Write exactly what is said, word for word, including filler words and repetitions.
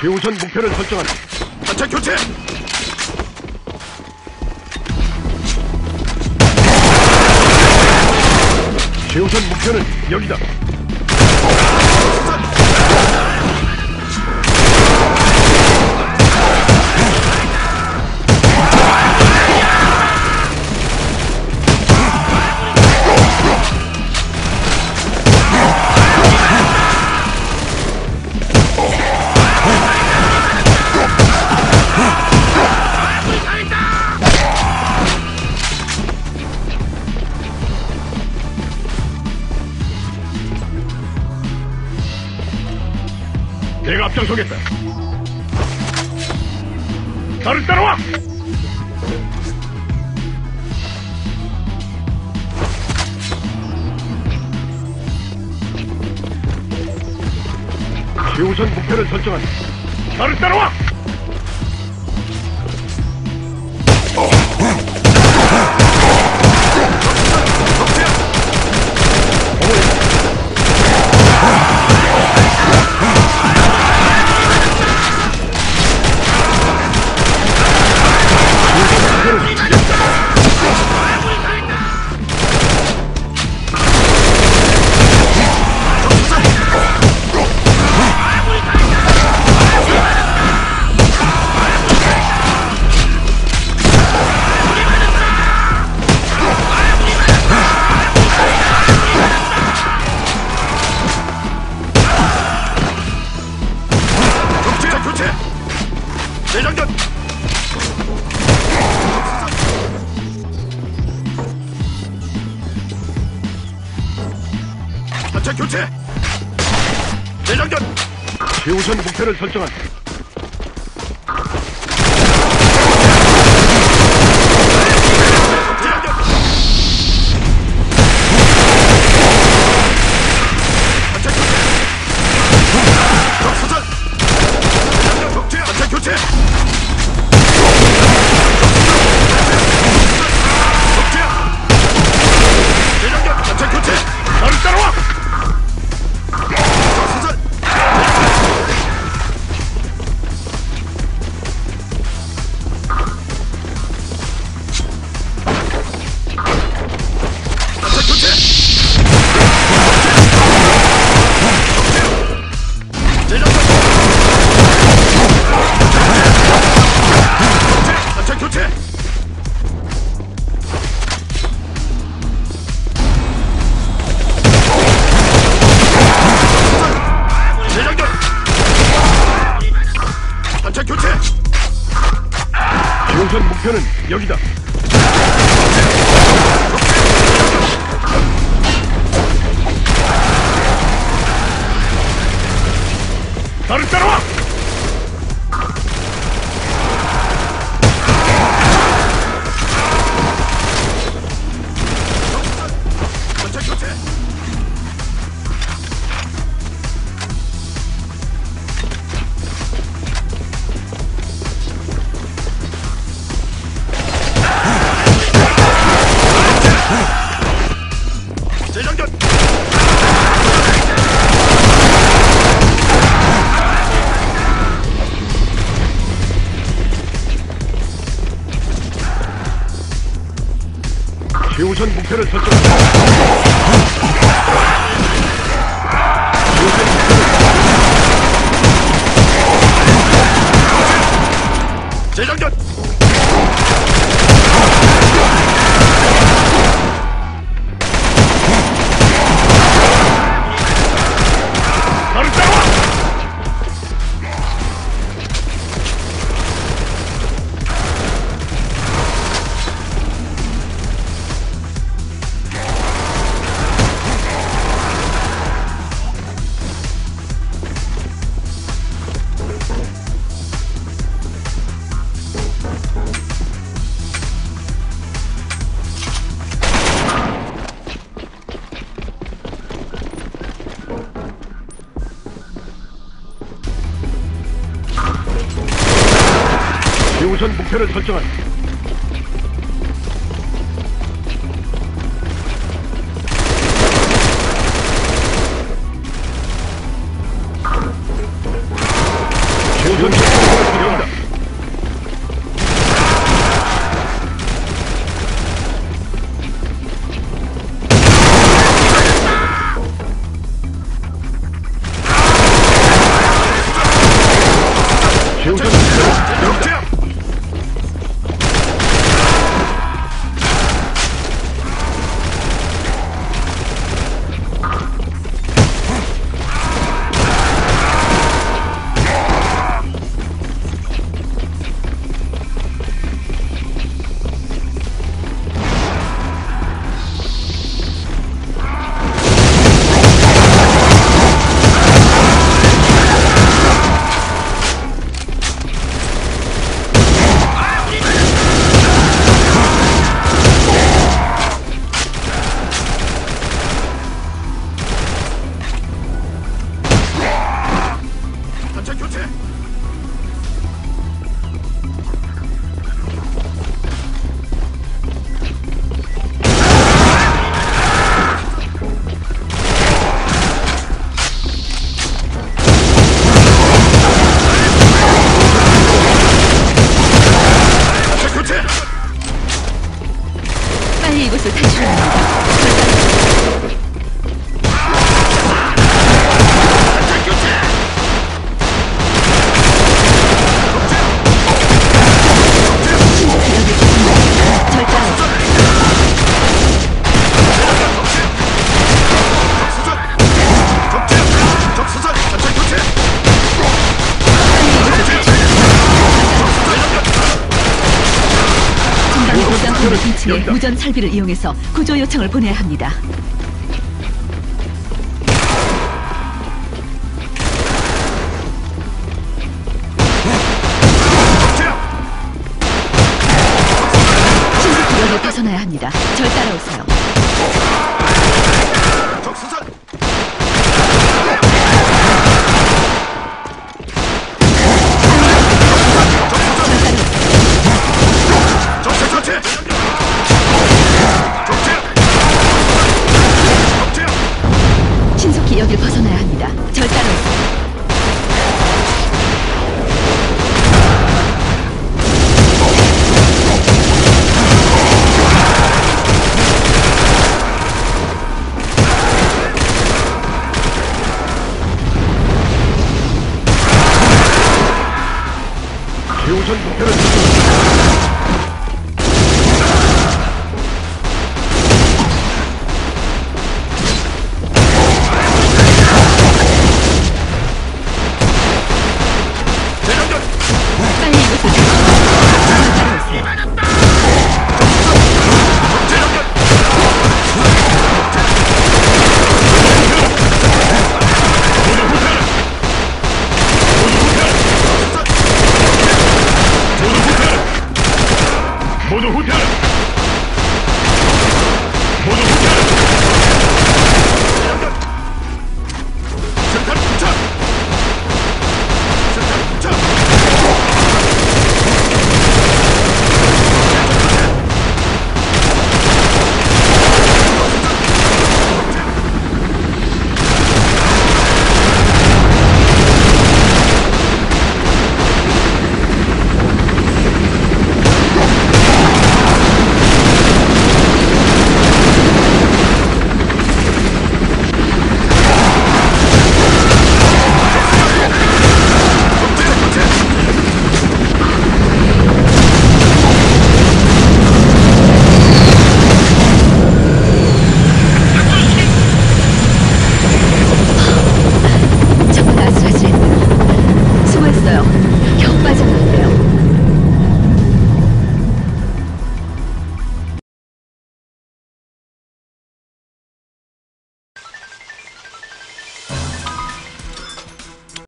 최우선 목표를 설정한다. 단차 교체! 최우선 목표는 여기다. 내가 앞장서겠다. 나를 따라와! 최우선 목표를 설정한다. 나를 따라와! 대장전! 단차 교체! 대장전! 최우선 목표를 설정한다. 대장전! 단차 교체! 적수전! 대장전 격체! 단차 교체! 대장전 단차 교체! 나를 따라와! 수전! 단차 교체! 대장전! 단차 교체! 대장전! 단차 교체! 최우선 목표는 여기다. 나를 따라와! 단차 교체! 대장전! 최우선 목표를 설정한다. 대장전! 나를 따라와! 최우선 목표를 설정한다. 우선 목표를 설정한다. 최우선 목표를 설정한다. 단차 교체. 단차 교체. 빨리 이곳을 탈출해야 합니다. 단차 교체. 절단. 적수전. 적재. 적수전. 단차 교체. 빨리 이곳을 탈출해야 중간 고장 건물 이 층에 무전 설비를 이용해서 구조 요청을 보내야 합니다. 신속 구역에 벗어나야 합니다. 절 따라오세요. 적수전. 적재 교체. 적재. 적재. 신속히 여길 벗어나야 합니다. 절 따라오세요. 최우선 목표를 설정한다. 대장전. 빨리 이곳을 탈출해야 합니다. 절 따라오세요. 대장전. 모두 후퇴하라.